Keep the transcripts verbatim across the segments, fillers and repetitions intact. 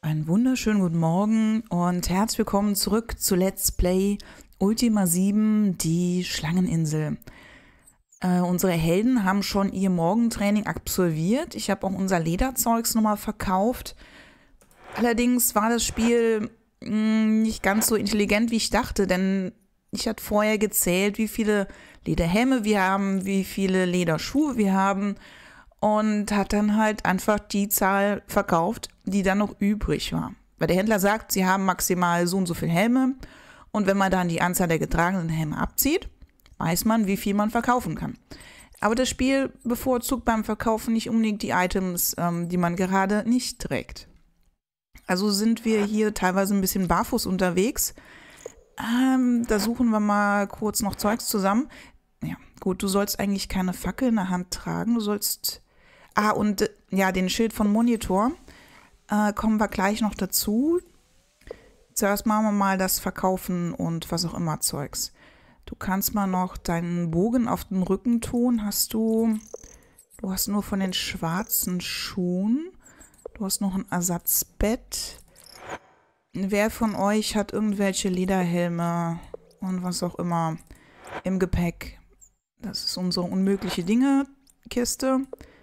Einen wunderschönen guten Morgen und herzlich willkommen zurück zu Let's Play Ultima sieben, die Schlangeninsel. Äh, unsere Helden haben schon ihr Morgentraining absolviert. Ich habe auch unser Lederzeugs nochmal verkauft. Allerdings war das Spiel mh, nicht ganz so intelligent, wie ich dachte, denn ich hatte vorher gezählt, wie viele Lederhelme wir haben, wie viele Lederschuhe wir haben und hat dann halt einfach die Zahl verkauft, die dann noch übrig war. Weil der Händler sagt, sie haben maximal so und so viele Helme und wenn man dann die Anzahl der getragenen Helme abzieht, weiß man, wie viel man verkaufen kann. Aber das Spiel bevorzugt beim Verkaufen nicht unbedingt die Items, ähm, die man gerade nicht trägt. Also sind wir hier teilweise ein bisschen barfuß unterwegs. Ähm, da suchen wir mal kurz noch Zeugs zusammen. Ja, gut, du sollst eigentlich keine Fackel in der Hand tragen. Du sollst... Ah, und äh, ja, den Schild von Monitor. Äh, kommen wir gleich noch dazu. Zuerst machen wir mal das Verkaufen und was auch immer Zeugs. Du kannst mal noch deinen Bogen auf den Rücken tun. Hast du... Du hast nur von den schwarzen Schuhen. Du hast noch ein Ersatzbett. Wer von euch hat irgendwelche Lederhelme und was auch immer im Gepäck? Das ist unsere unmögliche Dinge-Kiste.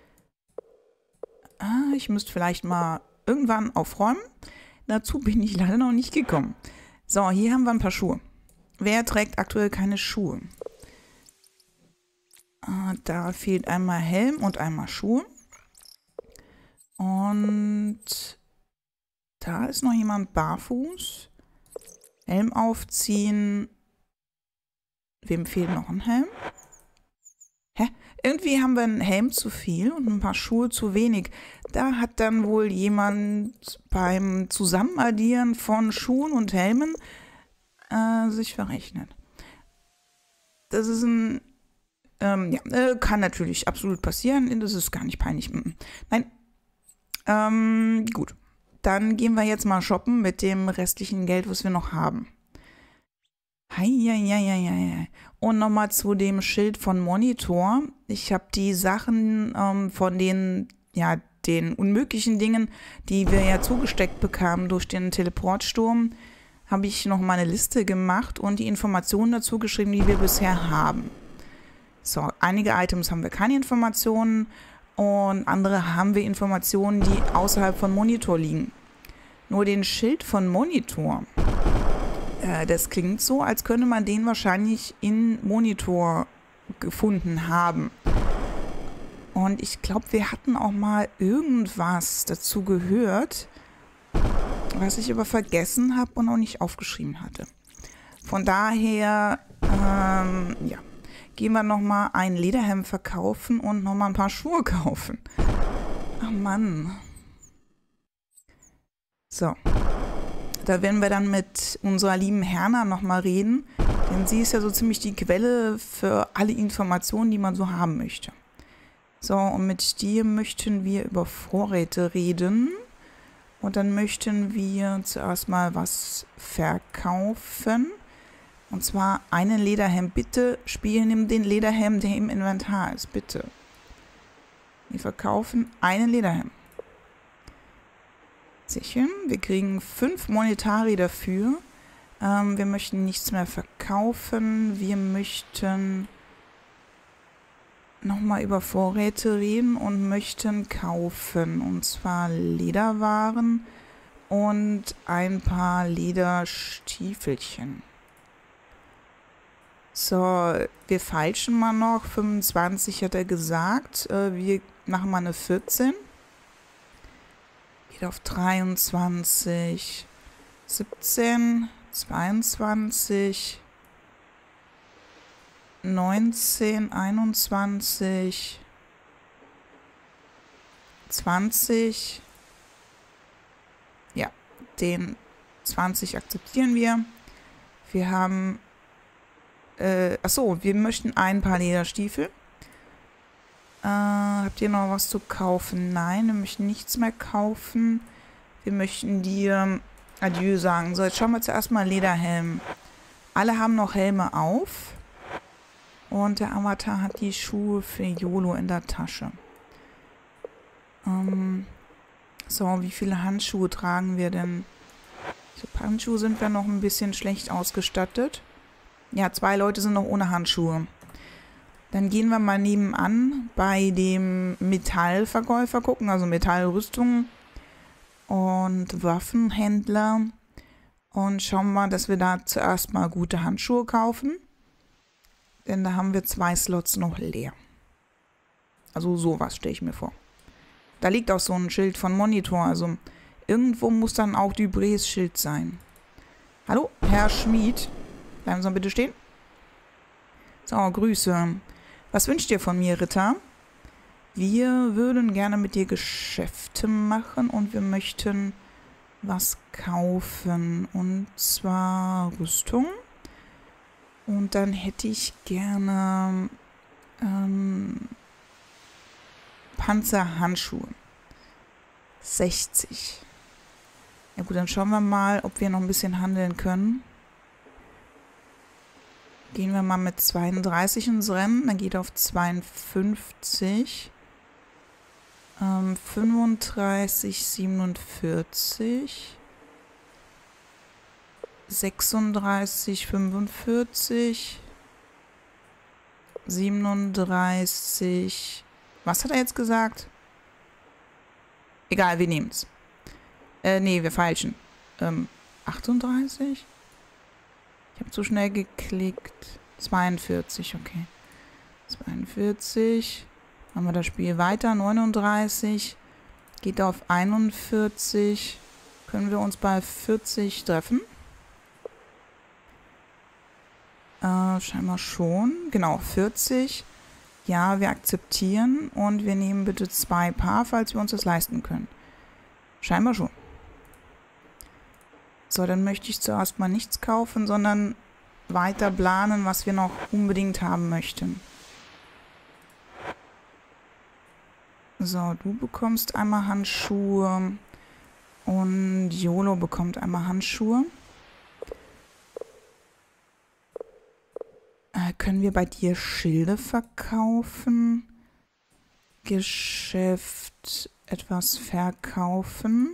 Ah, ich müsste vielleicht mal irgendwann aufräumen. Dazu bin ich leider noch nicht gekommen. So, hier haben wir ein paar Schuhe. Wer trägt aktuell keine Schuhe? Ah, da fehlt einmal Helm und einmal Schuhe. Und da ist noch jemand barfuß. Helm aufziehen. Wem fehlt noch ein Helm? Hä? Irgendwie haben wir einen Helm zu viel und ein paar Schuhe zu wenig. Da hat dann wohl jemand beim Zusammenaddieren von Schuhen und Helmen äh, sich verrechnet. Das ist ein... Ähm, ja, äh, kann natürlich absolut passieren. Das ist gar nicht peinlich. Nein. Ähm, gut. Dann gehen wir jetzt mal shoppen mit dem restlichen Geld, was wir noch haben. Heieieiei. Und nochmal zu dem Schild von Monitor. Ich habe die Sachen ähm, von den, ja, den unmöglichen Dingen, die wir ja zugesteckt bekamen durch den Teleportsturm, habe ich noch mal eine Liste gemacht und die Informationen dazu geschrieben, die wir bisher haben. So, einige Items haben wir keine Informationen und andere haben wir Informationen, die außerhalb von Monitor liegen. Nur den Schild von Monitor, äh, das klingt so, als könnte man den wahrscheinlich in Monitor gefunden haben. Und ich glaube, wir hatten auch mal irgendwas dazu gehört, was ich aber vergessen habe und auch nicht aufgeschrieben hatte. Von daher, ähm, ja, gehen wir nochmal ein Lederhemd verkaufen und nochmal ein paar Schuhe kaufen. Ach Mann. So. Da werden wir dann mit unserer lieben Herna nochmal reden, denn sie ist ja so ziemlich die Quelle für alle Informationen, die man so haben möchte. So, und mit dir möchten wir über Vorräte reden. Und dann möchten wir zuerst mal was verkaufen. Und zwar einen Lederhemd. Bitte, Spiel, nimm den Lederhemd, der im Inventar ist. Bitte. Wir verkaufen einen Lederhemd. Sicher. Wir kriegen fünf Monetari dafür. Ähm, wir möchten nichts mehr verkaufen. Wir möchten nochmal über Vorräte reden und möchten kaufen. Und zwar Lederwaren und ein paar Lederstiefelchen. So, wir feilschen mal noch. fünfundzwanzig hat er gesagt. Äh, wir machen mal eine vierzehn. Geht auf dreiundzwanzig. siebzehn. zweiundzwanzig. neunzehn. einundzwanzig. zwanzig. Ja, den zwanzig akzeptieren wir. Wir haben Äh, achso, wir möchten ein paar Lederstiefel. Äh, habt ihr noch was zu kaufen? Nein, wir möchten nichts mehr kaufen. Wir möchten dir Adieu sagen. So, jetzt schauen wir zuerst mal Lederhelm. Alle haben noch Helme auf. Und der Avatar hat die Schuhe für YOLO in der Tasche. Ähm, So, wie viele Handschuhe tragen wir denn? So, Handschuhe sind wir noch ein bisschen schlecht ausgestattet. Ja, zwei Leute sind noch ohne Handschuhe. Dann gehen wir mal nebenan bei dem Metallverkäufer gucken, also Metallrüstung und Waffenhändler. Und schauen mal, dass wir da zuerst mal gute Handschuhe kaufen. Denn da haben wir zwei Slots noch leer. Also sowas stelle ich mir vor. Da liegt auch so ein Schild von Monitor. Also irgendwo muss dann auch Dubrés Schild sein. Hallo, Herr Schmied. Bleiben Sie mal bitte stehen. So, Grüße. Was wünscht ihr von mir, Ritter? Wir würden gerne mit dir Geschäfte machen und wir möchten was kaufen. Und zwar Rüstung. Und dann hätte ich gerne ähm, Panzerhandschuhe. sechzig. Ja gut, dann schauen wir mal, ob wir noch ein bisschen handeln können. Gehen wir mal mit zweiunddreißig ins Rennen. Dann geht er auf zweiundfünfzig. Ähm, fünfunddreißig, siebenundvierzig. sechsunddreißig, fünfundvierzig. siebenunddreißig. Was hat er jetzt gesagt? Egal, wir nehmen's. Äh, nee, wir falschen. Ähm, achtunddreißig? Ich habe zu schnell geklickt. zweiundvierzig, okay. zweiundvierzig. Machen wir das Spiel weiter. neununddreißig. Geht auf einundvierzig. Können wir uns bei vierzig treffen? Äh, scheinbar schon. Genau, vierzig. Ja, wir akzeptieren und wir nehmen bitte zwei Paar, falls wir uns das leisten können. Scheinbar schon. So, dann möchte ich zuerst mal nichts kaufen, sondern weiter planen, was wir noch unbedingt haben möchten. So, du bekommst einmal Handschuhe und Yolo bekommt einmal Handschuhe. Äh, können wir bei dir Schilde verkaufen? Geschäft etwas verkaufen?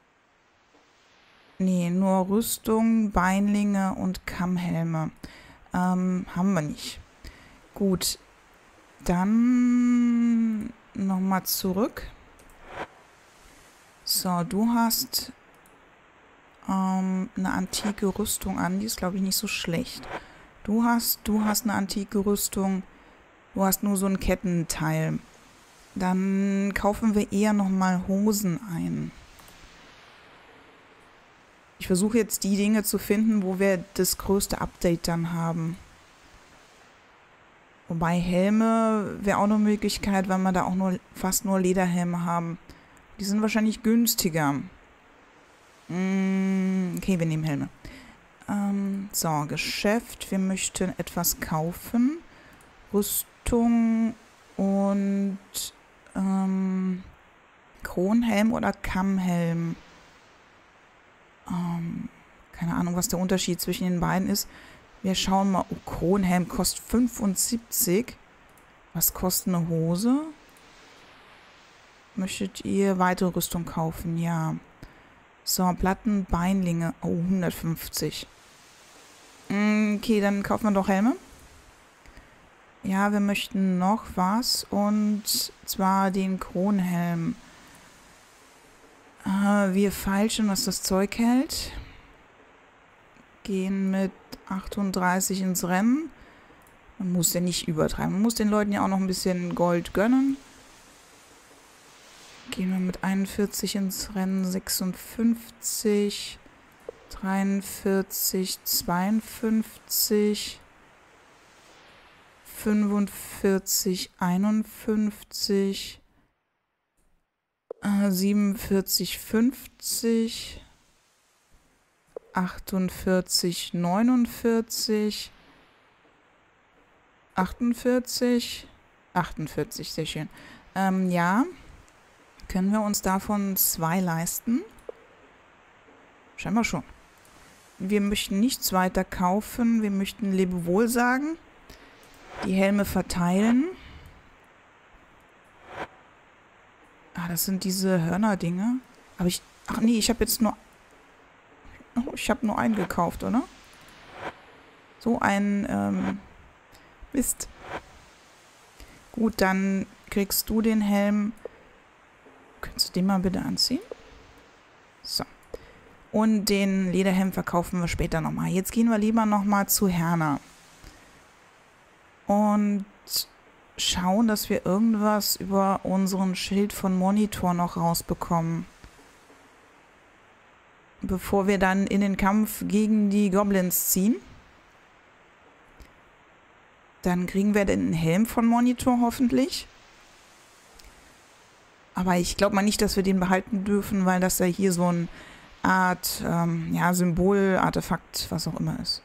Nee, nur Rüstung, Beinlinge und Kammhelme. Ähm, haben wir nicht. Gut, dann nochmal zurück. So, du hast ähm, eine antike Rüstung an. Die ist, glaube ich, nicht so schlecht. Du hast, du hast eine antike Rüstung. Du hast nur so ein Kettenteil. Dann kaufen wir eher nochmal Hosen ein. Ich versuche jetzt die Dinge zu finden, wo wir das größte Update dann haben. Wobei Helme wäre auch eine Möglichkeit, weil wir da auch nur fast nur Lederhelme haben. Die sind wahrscheinlich günstiger. Mm, okay, wir nehmen Helme. Ähm, so, Geschäft. Wir möchten etwas kaufen. Rüstung und ähm, Kronhelm oder Kammhelm. Ähm, keine Ahnung, was der Unterschied zwischen den beiden ist. Wir schauen mal. Oh, Kronhelm kostet fünfundsiebzig. Was kostet eine Hose? Möchtet ihr weitere Rüstung kaufen? Ja. So, Platten, Beinlinge. Oh, hundertfünfzig. Okay, dann kaufen wir doch Helme. Ja, wir möchten noch was. Und zwar den Kronhelm. Äh, wir feilschen, was das Zeug hält. Gehen mit achtunddreißig ins Rennen. Man muss ja nicht übertreiben. Man muss den Leuten ja auch noch ein bisschen Gold gönnen. Gehen wir mit einundvierzig ins Rennen. sechsundfünfzig. dreiundvierzig. zweiundfünfzig. fünfundvierzig. einundfünfzig. Äh, siebenundvierzig. fünfzig. achtundvierzig. neunundvierzig. achtundvierzig. achtundvierzig, sehr schön. Ähm, ja. Können wir uns davon zwei leisten? Scheinbar schon. Wir möchten nichts weiter kaufen. Wir möchten Lebewohl sagen. Die Helme verteilen. Ah, das sind diese Hörner-Dinge. Aber ich... Ach nee, ich habe jetzt nur... Oh, ich habe nur einen gekauft, oder? So ein... Ähm, Mist. Gut, dann kriegst du den Helm. Könntest du den mal bitte anziehen? So. Und den Lederhelm verkaufen wir später nochmal. Jetzt gehen wir lieber nochmal zu Herna. Und schauen, dass wir irgendwas über unseren Schild von Monitor noch rausbekommen. Bevor wir dann in den Kampf gegen die Goblins ziehen. Dann kriegen wir den Helm von Monitor hoffentlich. Aber ich glaube mal nicht, dass wir den behalten dürfen, weil das ja hier so eine Art, ähm, ja, Symbol, Artefakt, was auch immer ist.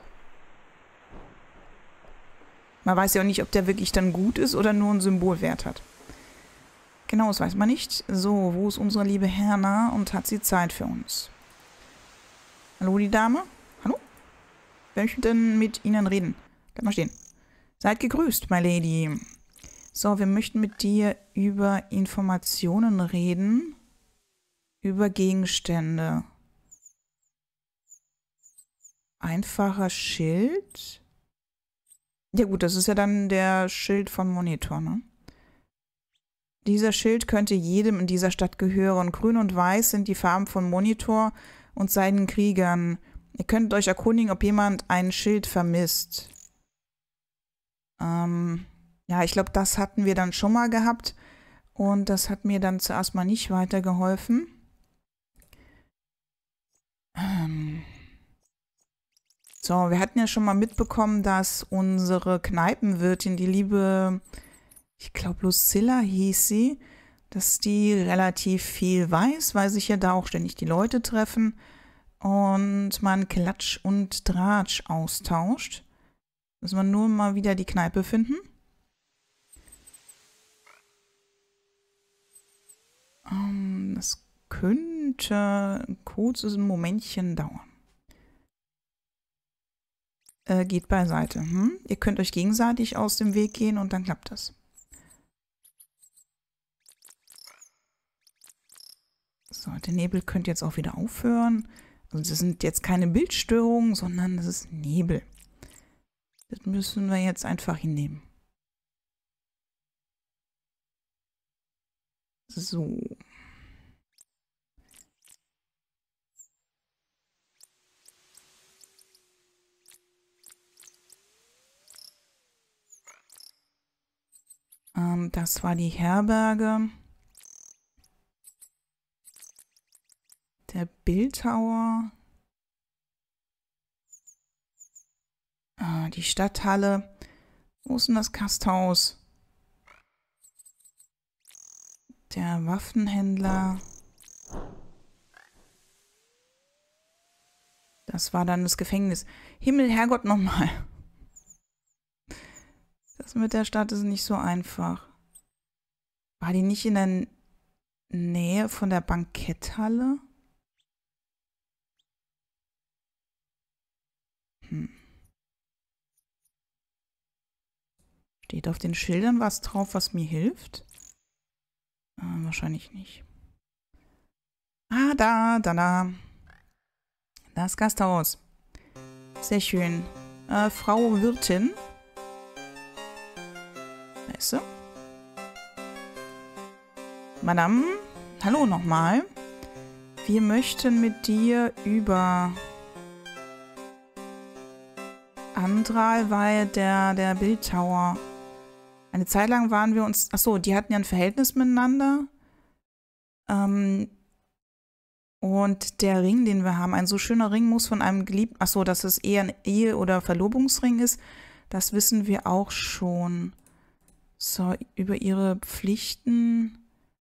Man weiß ja auch nicht, ob der wirklich dann gut ist oder nur einen Symbolwert hat. Genau, das weiß man nicht. So, wo ist unsere liebe Herna und hat sie Zeit für uns? Hallo, die Dame? Hallo? Wer möchte denn mit Ihnen reden? Bleib mal stehen. Seid gegrüßt, my lady. So, wir möchten mit dir über Informationen reden. Über Gegenstände. Einfacher Schild. Ja gut, das ist ja dann der Schild von Monitor, ne? Dieser Schild könnte jedem in dieser Stadt gehören. Grün und Weiß sind die Farben von Monitor und seinen Kriegern. Ihr könnt euch erkundigen, ob jemand ein Schild vermisst. Ähm, ja, ich glaube, das hatten wir dann schon mal gehabt. Und das hat mir dann zuerst mal nicht weitergeholfen. Ähm... So, wir hatten ja schon mal mitbekommen, dass unsere Kneipenwirtin, die liebe, ich glaube Lucilla hieß sie, dass die relativ viel weiß, weil sich ja da auch ständig die Leute treffen und man Klatsch und Tratsch austauscht. Müssen wir nur mal wieder die Kneipe finden. Um, das könnte ein kurzes Momentchen dauern. Äh, geht beiseite. Hm? Ihr könnt euch gegenseitig aus dem Weg gehen und dann klappt das. So, der Nebel könnte jetzt auch wieder aufhören. Also das sind jetzt keine Bildstörungen, sondern das ist Nebel. Das müssen wir jetzt einfach hinnehmen. So. Ähm, das war die Herberge. Der Bildtower. Ah, die Stadthalle. Wo ist denn das Gasthaus? Der Waffenhändler. Das war dann das Gefängnis. Himmel, Herrgott, nochmal. Das mit der Stadt ist nicht so einfach. War die nicht in der Nähe von der Banketthalle? Hm. Steht auf den Schildern was drauf, was mir hilft? Äh, wahrscheinlich nicht. Ah, da, da, da. Das Gasthaus. Sehr schön. Äh, Frau Wirtin. Da ist sie. Madame, hallo nochmal. Wir möchten mit dir über Andral, weil der, der Bildtower. Eine Zeit lang waren wir uns... Achso, die hatten ja ein Verhältnis miteinander. Ähm, und der Ring, den wir haben, ein so schöner Ring muss von einem Geliebten... Achso, dass es eher ein Ehe- oder Verlobungsring ist, das wissen wir auch schon. So, über ihre Pflichten...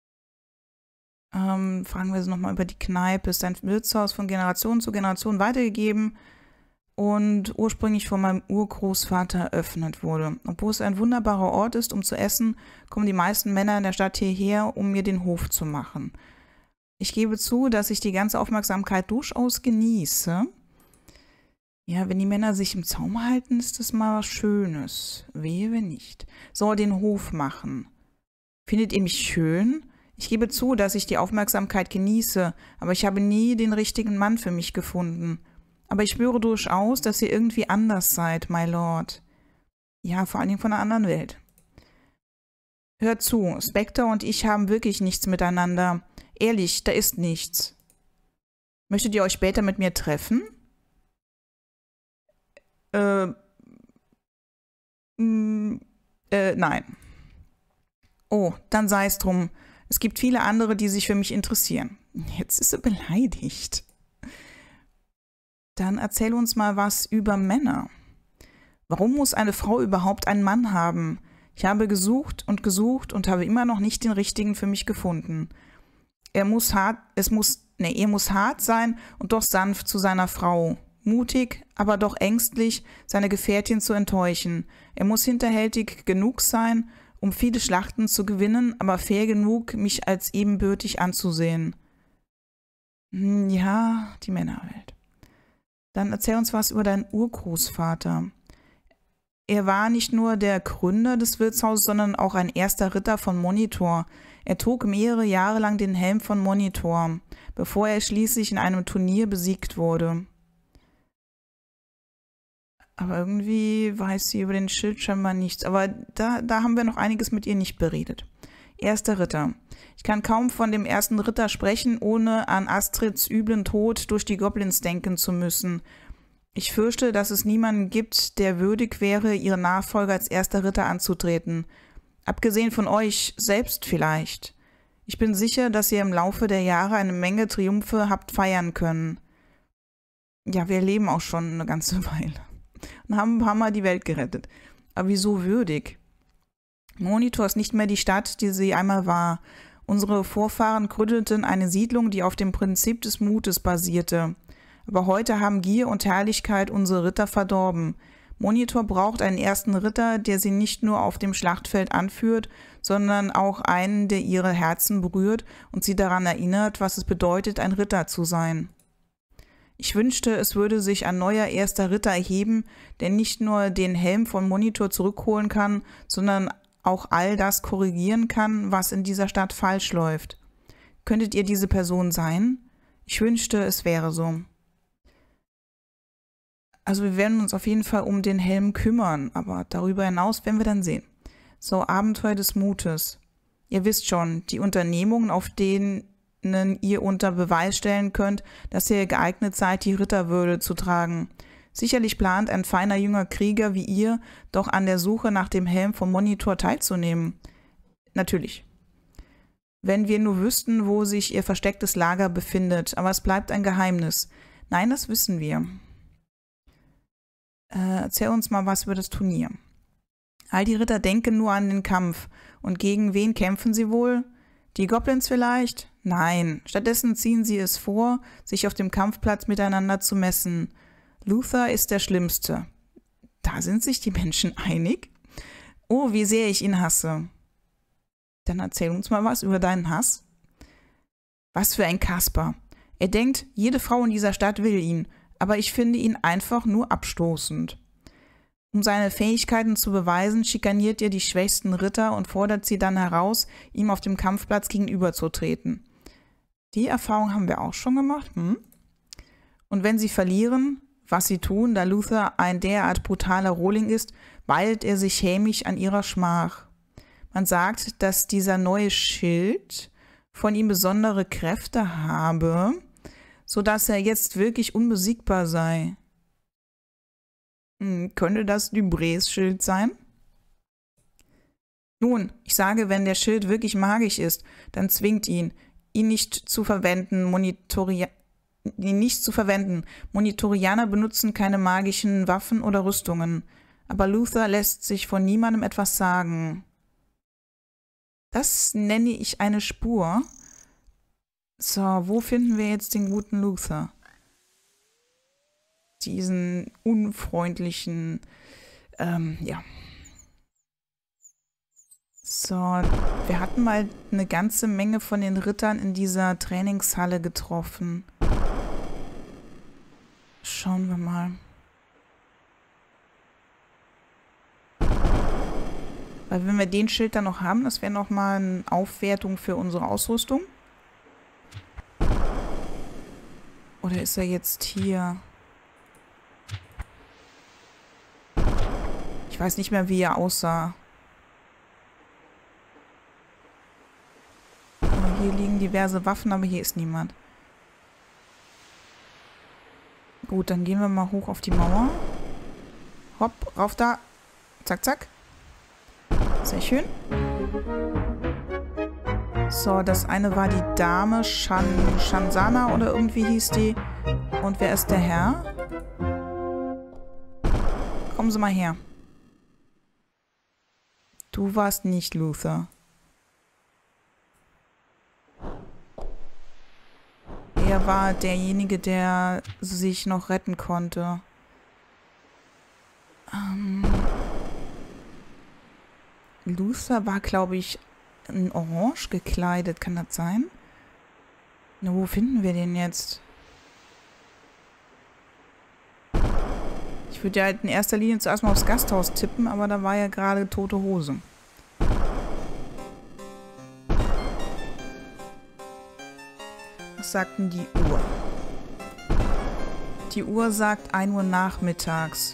Ähm, fragen wir sie nochmal über die Kneipe. Ist ein Wirtshaus von Generation zu Generation weitergegeben und ursprünglich von meinem Urgroßvater eröffnet wurde. Obwohl es ein wunderbarer Ort ist, um zu essen, kommen die meisten Männer in der Stadt hierher, um mir den Hof zu machen. Ich gebe zu, dass ich die ganze Aufmerksamkeit durchaus genieße. Ja, wenn die Männer sich im Zaum halten, ist das mal was Schönes. Wehe, wenn nicht. Soll den Hof machen. Findet ihr mich schön? Ich gebe zu, dass ich die Aufmerksamkeit genieße, aber ich habe nie den richtigen Mann für mich gefunden. Aber ich spüre durchaus, dass ihr irgendwie anders seid, my Lord. Ja, vor allen Dingen von einer anderen Welt. Hört zu, Spectre und ich haben wirklich nichts miteinander. Ehrlich, da ist nichts. Möchtet ihr euch später mit mir treffen? Äh, mh, äh, nein. Oh, dann sei es drum. Es gibt viele andere, die sich für mich interessieren. Jetzt ist sie beleidigt. Dann erzähl uns mal was über Männer. Warum muss eine Frau überhaupt einen Mann haben? Ich habe gesucht und gesucht und habe immer noch nicht den richtigen für mich gefunden. Er muss hart, es muss, nee, er muss hart sein und doch sanft zu seiner Frau. Mutig, aber doch ängstlich, seine Gefährtin zu enttäuschen. Er muss hinterhältig genug sein, um viele Schlachten zu gewinnen, aber fair genug, mich als ebenbürtig anzusehen. Ja, die Männerwelt. Dann erzähl uns was über deinen Urgroßvater. Er war nicht nur der Gründer des Wirtshauses, sondern auch ein erster Ritter von Monitor. Er trug mehrere Jahre lang den Helm von Monitor, bevor er schließlich in einem Turnier besiegt wurde. Aber irgendwie weiß sie über den Schild scheinbar nichts. Aber da, da haben wir noch einiges mit ihr nicht beredet. Erster Ritter. Ich kann kaum von dem ersten Ritter sprechen, ohne an Astrids üblen Tod durch die Goblins denken zu müssen. Ich fürchte, dass es niemanden gibt, der würdig wäre, ihren Nachfolger als erster Ritter anzutreten. Abgesehen von euch selbst vielleicht. Ich bin sicher, dass ihr im Laufe der Jahre eine Menge Triumphe habt feiern können. Ja, wir leben auch schon eine ganze Weile. Und haben ein paar Mal die Welt gerettet. Aber wieso würdig? Monitor ist nicht mehr die Stadt, die sie einmal war. Unsere Vorfahren gründeten eine Siedlung, die auf dem Prinzip des Mutes basierte. Aber heute haben Gier und Herrlichkeit unsere Ritter verdorben. Monitor braucht einen ersten Ritter, der sie nicht nur auf dem Schlachtfeld anführt, sondern auch einen, der ihre Herzen berührt und sie daran erinnert, was es bedeutet, ein Ritter zu sein. Ich wünschte, es würde sich ein neuer erster Ritter erheben, der nicht nur den Helm von Monitor zurückholen kann, sondern auch all das korrigieren kann, was in dieser Stadt falsch läuft. Könntet ihr diese Person sein? Ich wünschte, es wäre so. Also wir werden uns auf jeden Fall um den Helm kümmern, aber darüber hinaus werden wir dann sehen. So, Abenteuer des Mutes. Ihr wisst schon, die Unternehmungen, auf denen ihr unter Beweis stellen könnt, dass ihr geeignet seid, die Ritterwürde zu tragen. Sicherlich plant ein feiner junger Krieger wie ihr, doch an der Suche nach dem Helm von Monitor teilzunehmen. Natürlich. Wenn wir nur wüssten, wo sich ihr verstecktes Lager befindet, aber es bleibt ein Geheimnis. Nein, das wissen wir. Äh, erzähl uns mal was über das Turnier. All die Ritter denken nur an den Kampf. Und gegen wen kämpfen sie wohl? Die Goblins vielleicht? Nein, stattdessen ziehen sie es vor, sich auf dem Kampfplatz miteinander zu messen. Luther ist der Schlimmste. Da sind sich die Menschen einig? Oh, wie sehr ich ihn hasse. Dann erzähl uns mal was über deinen Hass. Was für ein Kasper. Er denkt, jede Frau in dieser Stadt will ihn, aber ich finde ihn einfach nur abstoßend. Um seine Fähigkeiten zu beweisen, schikaniert er die schwächsten Ritter und fordert sie dann heraus, ihm auf dem Kampfplatz gegenüberzutreten. Die Erfahrung haben wir auch schon gemacht. Hm? Und wenn sie verlieren, was sie tun, da Luther ein derart brutaler Rohling ist, weilt er sich hämisch an ihrer Schmach. Man sagt, dass dieser neue Schild von ihm besondere Kräfte habe, sodass er jetzt wirklich unbesiegbar sei. Hm, könnte das Dubrés Schild sein? Nun, ich sage, wenn der Schild wirklich magisch ist, dann zwingt ihn, ihn nicht zu verwenden, Monitoria ihn nicht zu verwenden. Monitorianer benutzen keine magischen Waffen oder Rüstungen. Aber Luther lässt sich von niemandem etwas sagen. Das nenne ich eine Spur. So, wo finden wir jetzt den guten Luther? Diesen unfreundlichen, ähm, ja. So, wir hatten mal eine ganze Menge von den Rittern in dieser Trainingshalle getroffen. Schauen wir mal. Weil wenn wir den Schild dann noch haben, das wäre nochmal eine Aufwertung für unsere Ausrüstung. Oder ist er jetzt hier? Ich weiß nicht mehr, wie er aussah. Hier liegen diverse Waffen, aber hier ist niemand. Gut, dann gehen wir mal hoch auf die Mauer. Hopp, rauf da. Zack, zack. Sehr schön. So, das eine war die Dame Shan Shansana oder irgendwie hieß die. Und wer ist der Herr? Kommen Sie mal her. Du warst nicht Luther. Er war derjenige, der sich noch retten konnte. Ähm, Luther war, glaube ich, in Orange gekleidet. Kann das sein? Na, wo finden wir den jetzt? Ich würde ja halt in erster Linie zuerst mal aufs Gasthaus tippen, aber da war ja gerade tote Hose. Was sagt denn die Uhr? Die Uhr sagt ein Uhr nachmittags.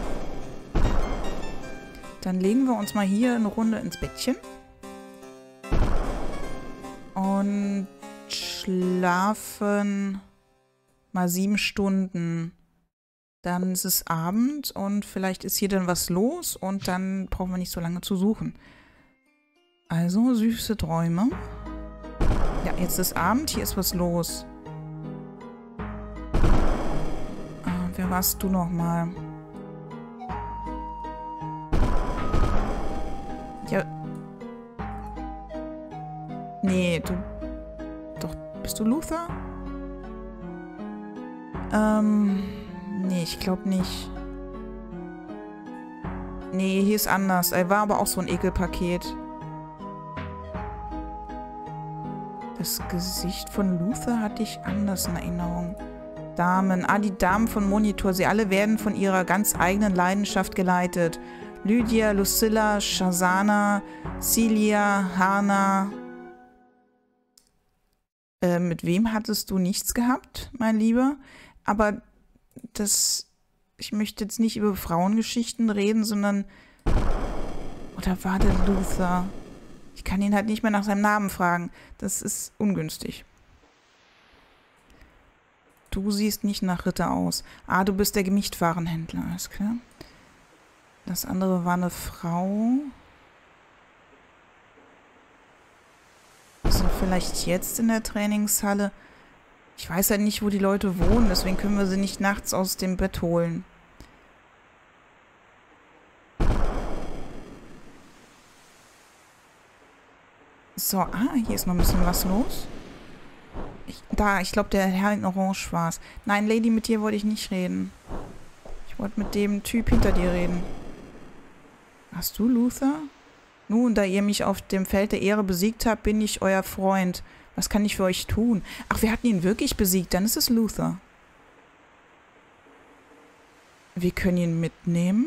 Dann legen wir uns mal hier eine Runde ins Bettchen. Und schlafen mal sieben Stunden. Dann ist es Abend und vielleicht ist hier dann was los und dann brauchen wir nicht so lange zu suchen. Also süße Träume. Ja, jetzt ist Abend, hier ist was los. Ah, wer warst du nochmal? Ja. Nee, du... Doch, bist du Luther? Ähm... Nee, ich glaube nicht. Nee, hier ist anders. Er war aber auch so ein Ekelpaket. Das Gesicht von Luther hatte ich anders in Erinnerung. Damen. Ah, die Damen von Monitor. Sie alle werden von ihrer ganz eigenen Leidenschaft geleitet. Lydia, Lucilla, Shazana, Celia, Hana. Äh, mit wem hattest du nichts gehabt, mein Lieber? Aber das... Ich möchte jetzt nicht über Frauengeschichten reden, sondern... Oder war der Luther? Ich kann ihn halt nicht mehr nach seinem Namen fragen. Das ist ungünstig. Du siehst nicht nach Ritter aus. Ah, du bist der Gemischtwarenhändler, alles klar. Das andere war eine Frau. Also vielleicht jetzt in der Trainingshalle. Ich weiß halt nicht, wo die Leute wohnen, deswegen können wir sie nicht nachts aus dem Bett holen. So, ah, hier ist noch ein bisschen was los. Ich, da, ich glaube, der Herr in Orange war es. Nein, Lady, mit dir wollte ich nicht reden. Ich wollte mit dem Typ hinter dir reden. Hast du Luther? Nun, da ihr mich auf dem Feld der Ehre besiegt habt, bin ich euer Freund. Was kann ich für euch tun? Ach, wir hatten ihn wirklich besiegt, dann ist es Luther. Wir können ihn mitnehmen.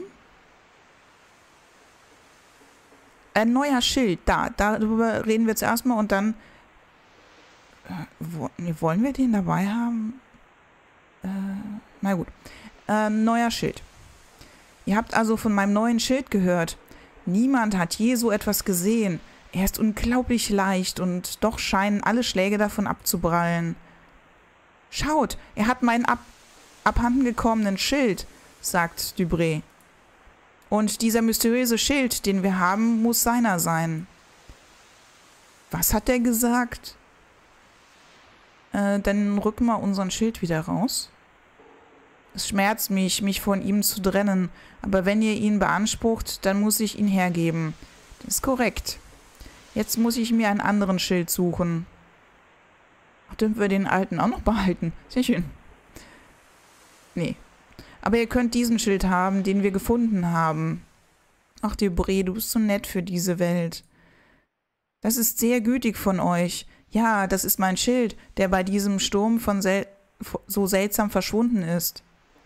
Ein neuer Schild, da, darüber reden wir jetzt erstmal und dann... Äh, wo, wollen wir den dabei haben? Äh, na gut. Äh, neuer Schild. Ihr habt also von meinem neuen Schild gehört. Niemand hat je so etwas gesehen. Er ist unglaublich leicht und doch scheinen alle Schläge davon abzuprallen. Schaut, er hat meinen ab abhanden gekommenen Schild, sagt Dubré. Und dieser mysteriöse Schild, den wir haben, muss seiner sein. Was hat er gesagt? Äh, dann rücken wir unseren Schild wieder raus. Es schmerzt mich, mich von ihm zu trennen, aber wenn ihr ihn beansprucht, dann muss ich ihn hergeben. Das ist korrekt. Jetzt muss ich mir einen anderen Schild suchen. Ach, dürfen wir den alten auch noch behalten? Sehr schön. Nee. Aber ihr könnt diesen Schild haben, den wir gefunden haben. Ach, Dubré, du bist so nett für diese Welt. Das ist sehr gütig von euch. Ja, das ist mein Schild, der bei diesem Sturm von sel so seltsam verschwunden ist.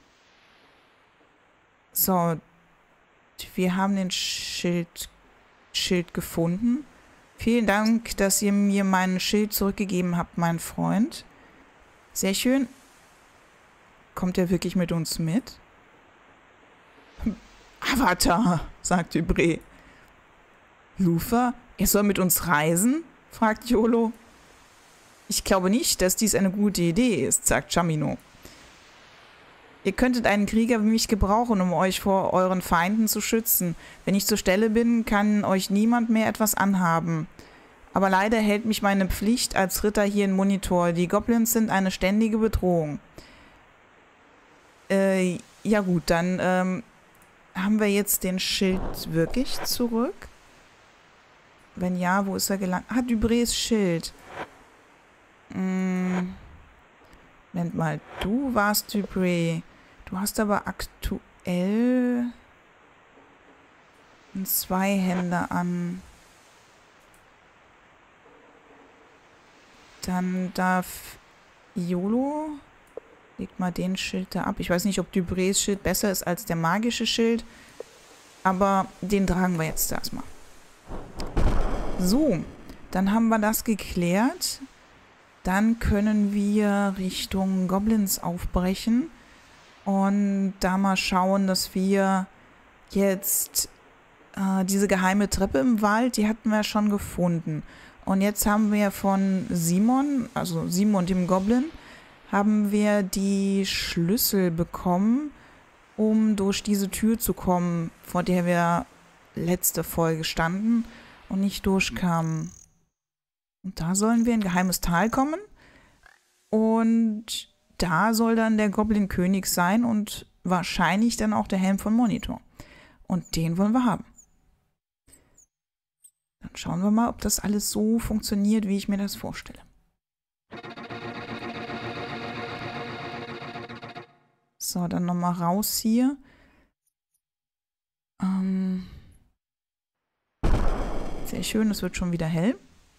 So, wir haben den Schild Nachtschild gefunden. Vielen Dank, dass ihr mir mein Schild zurückgegeben habt, mein Freund. Sehr schön. Kommt er wirklich mit uns mit? Avatar, sagt Dupré. Luther, er soll mit uns reisen? Fragt Yolo. Ich glaube nicht, dass dies eine gute Idee ist, sagt Chamino. Ihr könntet einen Krieger wie mich gebrauchen, um euch vor euren Feinden zu schützen. Wenn ich zur Stelle bin, kann euch niemand mehr etwas anhaben. Aber leider hält mich meine Pflicht als Ritter hier in Monitor. Die Goblins sind eine ständige Bedrohung. Äh, ja gut, dann ähm, haben wir jetzt den Schild wirklich zurück? Wenn ja, wo ist er gelangt? Ah, Duprés Schild. Hm. Moment mal, du warst Dupré. Du hast aber aktuell einen Zweihänder an. Dann darf Yolo, legt mal den Schild da ab. Ich weiß nicht, ob Duprés Schild besser ist als der magische Schild, aber den tragen wir jetzt erstmal. So, dann haben wir das geklärt. Dann können wir Richtung Goblins aufbrechen und da mal schauen, dass wir jetzt äh, diese geheime Treppe im Wald, die hatten wir schon gefunden. Und jetzt haben wir von Simon, also Simon dem Goblin, haben wir die Schlüssel bekommen, um durch diese Tür zu kommen, vor der wir letzte Folge standen und nicht durchkamen. Und da sollen wir in ein geheimes Tal kommen. Und da soll dann der Goblin-König sein und wahrscheinlich dann auch der Helm von Monitor. Und den wollen wir haben. Dann schauen wir mal, ob das alles so funktioniert, wie ich mir das vorstelle. So, dann nochmal raus hier. Ähm Sehr schön, es wird schon wieder hell.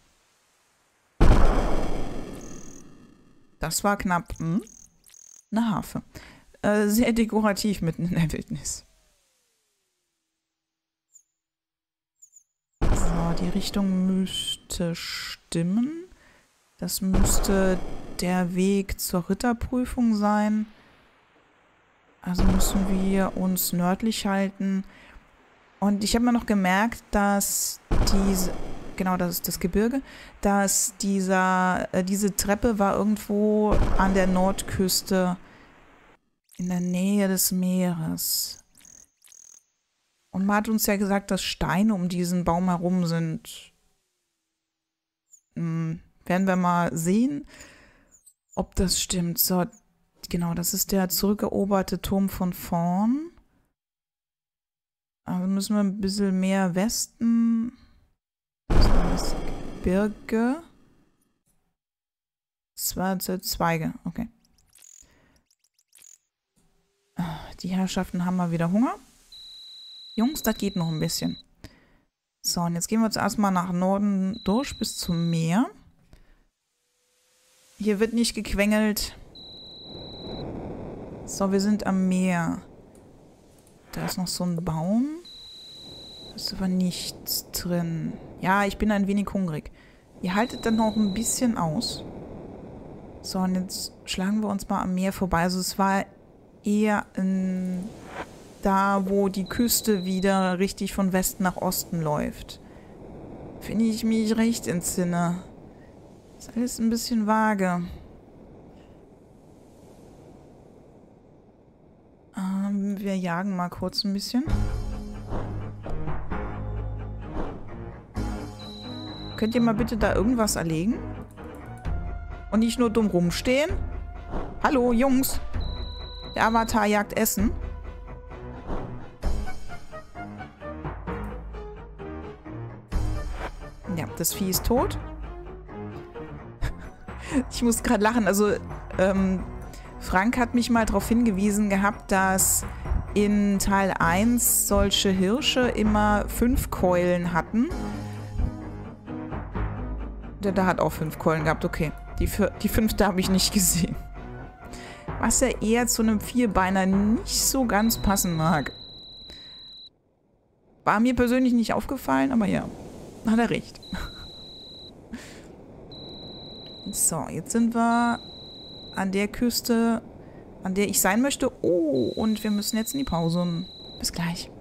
Das war knapp. Hm? Eine Harfe. Äh, sehr dekorativ mitten in der Wildnis. So, die Richtung müsste stimmen. Das müsste der Weg zur Ritterprüfung sein. Also müssen wir uns nördlich halten. Und ich habe mir noch gemerkt, dass diese... Genau, das ist das Gebirge, dass dieser, äh, diese Treppe war irgendwo an der Nordküste in der Nähe des Meeres. Und man hat uns ja gesagt, dass Steine um diesen Baum herum sind. Hm, werden wir mal sehen, ob das stimmt. So, genau, das ist der zurückeroberte Turm von vorn. Also müssen wir ein bisschen mehr Westen... Das Gebirge. Schwarze Zweige, okay. Die Herrschaften haben mal wieder Hunger. Jungs, das geht noch ein bisschen. So, und jetzt gehen wir jetzt erstmal nach Norden durch bis zum Meer. Hier wird nicht gequengelt. So, wir sind am Meer. Da ist noch so ein Baum. Da ist aber nichts drin. Ja, ich bin ein wenig hungrig. Ihr haltet dann noch ein bisschen aus. So, und jetzt schlagen wir uns mal am Meer vorbei. Also es war eher in, da, wo die Küste wieder richtig von Westen nach Osten läuft. Finde ich mich recht entsinne. Ist alles ein bisschen vage. Ähm, wir jagen mal kurz ein bisschen. Könnt ihr mal bitte da irgendwas erlegen? Und nicht nur dumm rumstehen? Hallo, Jungs. Der Avatar jagt Essen. Ja, das Vieh ist tot. Ich muss gerade lachen. Also, ähm, Frank hat mich mal darauf hingewiesen gehabt, dass in Teil eins solche Hirsche immer fünf Keulen hatten. Der da hat auch fünf Keulen gehabt, okay. Die, die fünfte habe ich nicht gesehen. Was ja eher zu einem Vierbeiner nicht so ganz passen mag. War mir persönlich nicht aufgefallen, aber ja, hat er recht. So, jetzt sind wir an der Küste, an der ich sein möchte. Oh, und wir müssen jetzt in die Pause. Bis gleich.